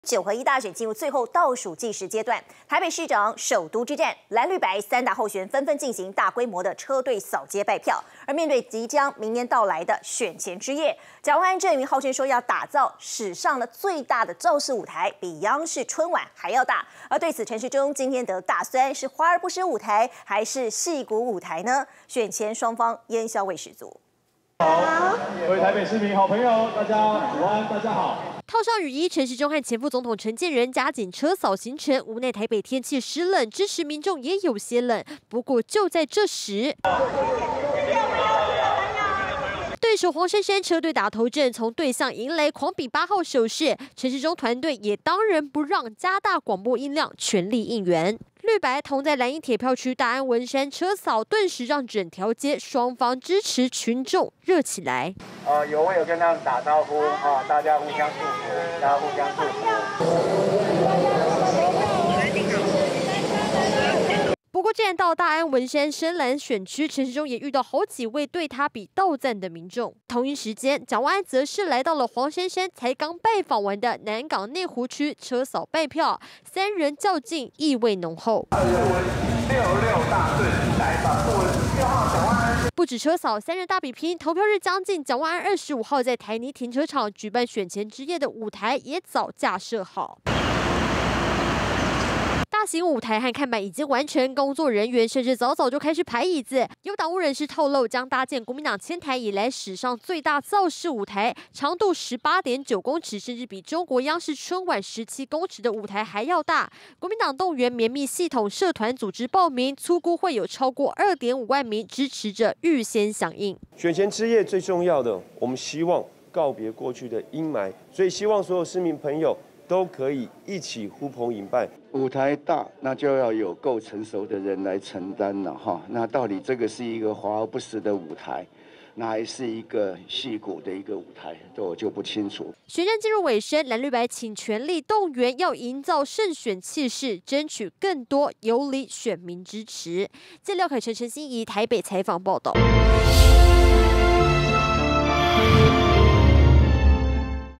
9合1大选进入最后倒数计时阶段，台北市长首都之战，蓝绿白3大候选人纷纷进行大规模的车队扫街拜票。而面对即将明年到来的选前之夜，蒋万安阵营号称说要打造史上的最大的造势舞台，比央视春晚还要大。而对此，陈时中今天的大酸是华而不实舞台，还是戏骨舞台呢？选前双方烟硝味十足。 好，各位台北市民好朋友，大家午安，大家好。 套上雨衣，陈时中和前副总统陈建仁加紧车扫行程。无奈台北天气湿冷，支持民众也有些冷。不过就在这时，对手黄珊珊车队打头阵，从对向迎来狂比8号手势。陈时中团队也当仁不让，加大广播音量，全力应援。 绿白同在蓝营铁票区大安文山车扫，顿时让整条街双方支持群众热起来。 我有跟他们打招呼啊，大家互相祝福，大家互相祝福。 不过，既然到大安文山深蓝选区，陈时中也遇到好几位对他比倒赞的民众。同一时间，蒋万安则是来到了黄珊珊才刚拜访完的南港内湖区车扫拜票，三人较劲，意味浓厚。66大队来吧，6号蒋万安。不止车扫，三人大比拼。投票日将近，蒋万安25号在台泥停车场举办选前之夜的舞台也早架设好。 大型舞台和看板已经完成，工作人员甚至早早就开始排椅子。有党务人士透露，将搭建国民党迁台以来史上最大造势舞台，长度18.9公尺，甚至比中国央视春晚17公尺的舞台还要大。国民党动员绵密系统社团组织报名，粗估会有超过2.5万名支持者预先响应。 选前之夜最重要的，我们希望告别过去的阴霾，所以希望所有市民朋友 都可以一起呼朋引伴。 舞台大，那就要有够成熟的人来承担了哈。那到底这个是一个华而不实的舞台，那还是一个戏骨的一个舞台，这我就不清楚。 选战进入尾声，蓝绿白请全力动员，要营造胜选气势，争取更多有理选民支持。记者廖凯成、陈欣怡台北采访报道。